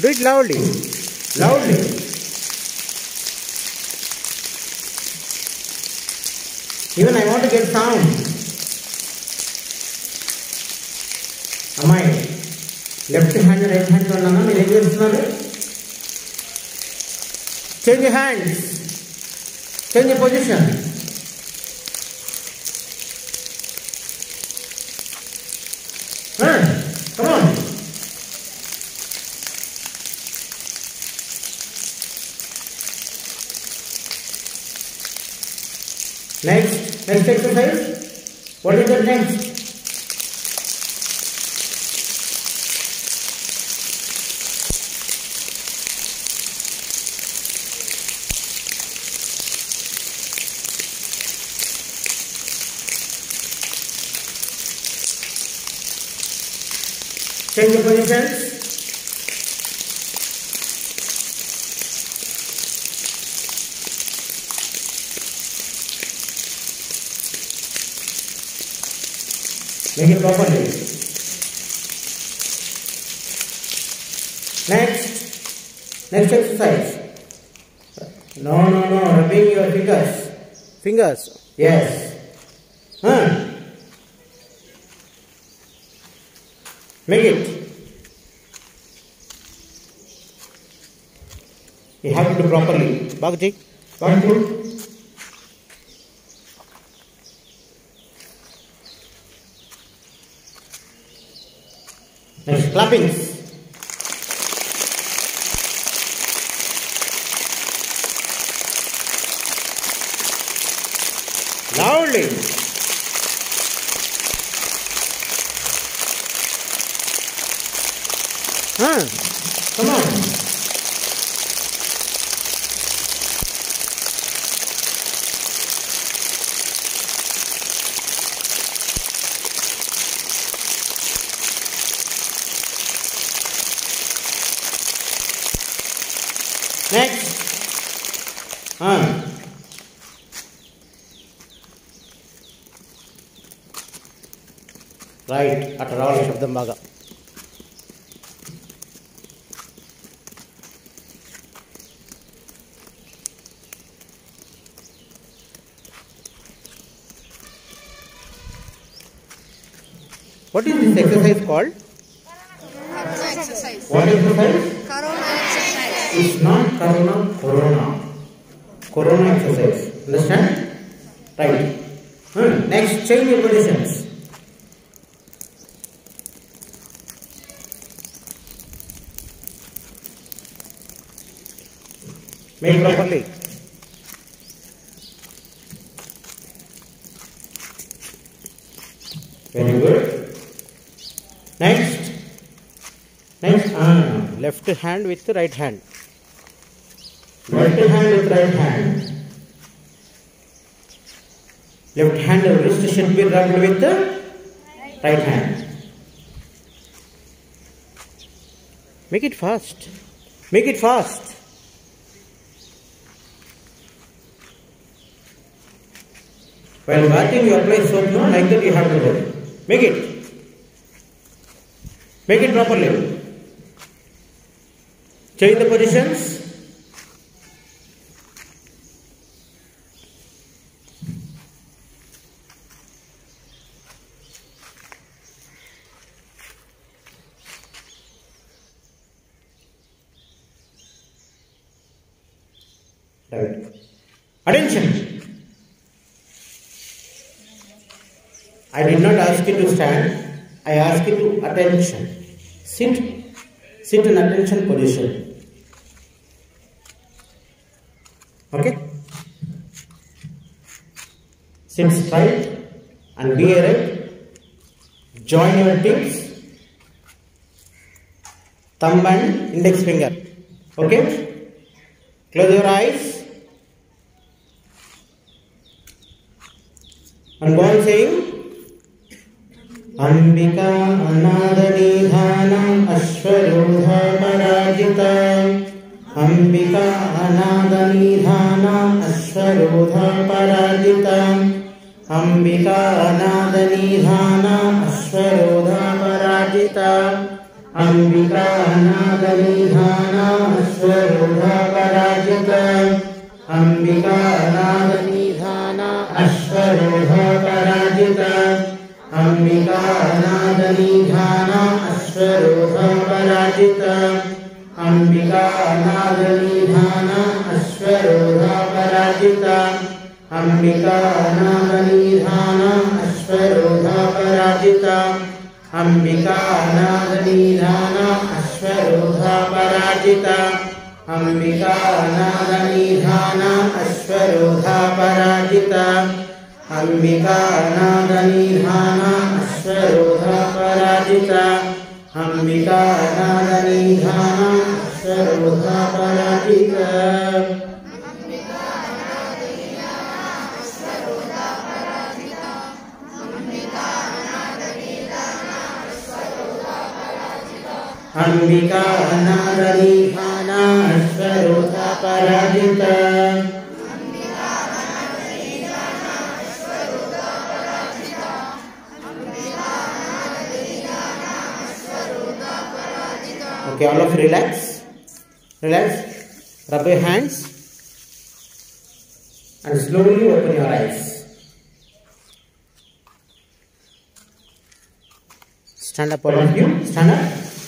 Do it loudly. Loudly. Even I want to get sound. Amai. Left hand, right hand. Change your hands. Change your position. Come on. Next exercise. What is the next? Change the positions. Make it properly. Next exercise. No. Rubbing your fingers. Fingers. Yes. Make it. You have to do properly. Bhagji. Next, clappings. Loudly. Come on. Next. Right. After all, Shabdam Baga. What is this exercise called? Corona exercise. What exercise? Corona exercise. It's not corona. Corona exercise. Understand? Right. Next, change your positions. Make properly. Very good. Next, left hand with the right hand. Left hand with right hand. Left hand wrist should be rubbed with the right hand. Make it fast. Make it fast. While bathing, you apply soap, no? Like that you have to do. Make it. Make it properly. Change the positions. Right. Attention. I did not ask you to stand. I ask you to attention. Sit in attention position. Okay? Sit straight and be erect. Join your tips, thumb and index finger. Okay? Close your eyes and go on saying Ambika anadhanidhanam ashwarudha parajita. Ambika anadhanidhanam ashwarudha parajita. Ambika anadhanidhanam ashwarudha parajita. Ambika अनाद निधान अश्वरूढ़ पराजिता अंबिका अनाद निधान अश्वरूढ़ पराजिता अंबिका अनाद निधान अश्वरूढ़ पराजिता अंबिका अनाद निधान अश्वरूढ़ पराजिता अंबिका अनाद निधान अश्वरूढ़ पराजिता अंबिका अनाद निधान अश्वरूढ़ पराजिता अंबिका अनाद निधान अश्वरूढ़ पराजिता अंबिका अनाद निधान अश्वरूढ़ पराजिता अंबिका अनाद निधान अश्वरूढ़ पराजिता अंबिका अनाद निधान अश्वरूढ़ पराजिता Okay, all of you relax, rub your hands and slowly open your eyes. Stand up, all of you, stand up.